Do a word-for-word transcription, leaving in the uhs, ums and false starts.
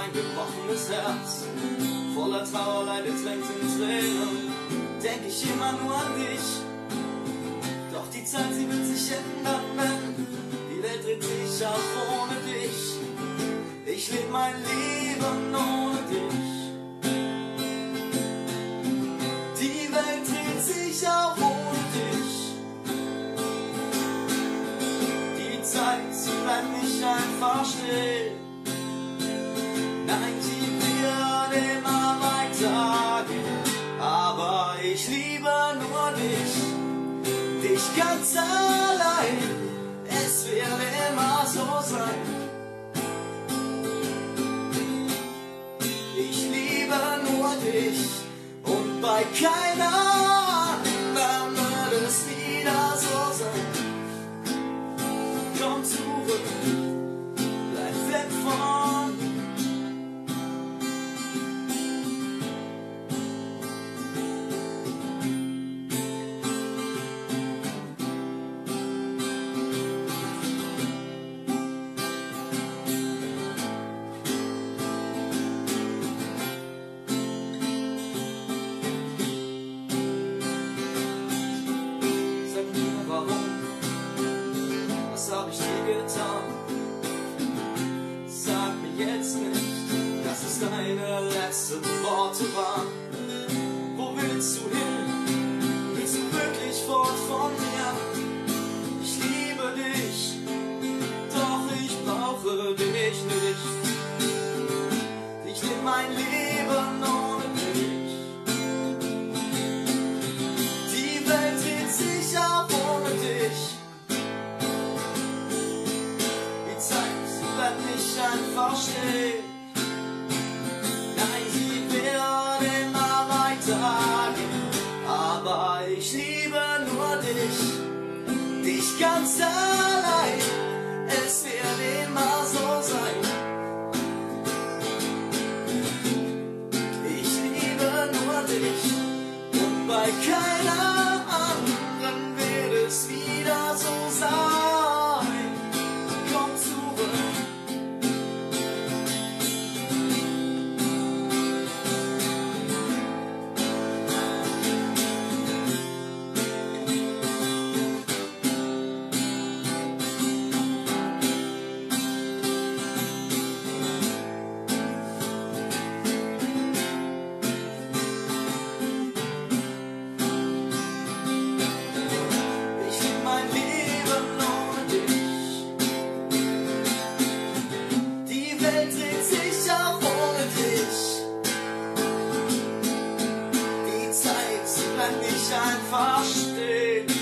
mein gebrochenes Herz. Voller Trauer, Leid, es lenkt in Tränen, denk ich immer nur an dich. Doch die Zeit, sie wird sich ändern, denn die Welt dreht sich auch ohne dich. Ich leb mein Leben ohne dich. Die Welt dreht sich auch ohne dich. Die Zeit, sie bleibt nicht einfach still. Nein, sie wird immer weitergehen. Aber ich liebe nur dich, dich ganz allein. Es wird immer so sein. Ich liebe nur dich und bei keiner anderen wird es wieder so sein. Komm zurück, bleib weg von mir. Was hab ich dir getan? Sag mir jetzt nicht, dass es deine letzten Worte waren. Wo willst du hin? Willst du wirklich fort von mir? Ich liebe dich, doch ich brauche dich nicht. Ich lebe mein Leben ohne dich. Die Welt dreht sich auch ohne dich. Nicht einfach stehen. Nein, sie wird immer weitergehen. Aber ich liebe nur dich, dich ganz allein. Es wird immer so sein. Ich liebe nur dich und bei keiner anderen wird es wieder so sein. Komm zurück. Nicht einfach stehen.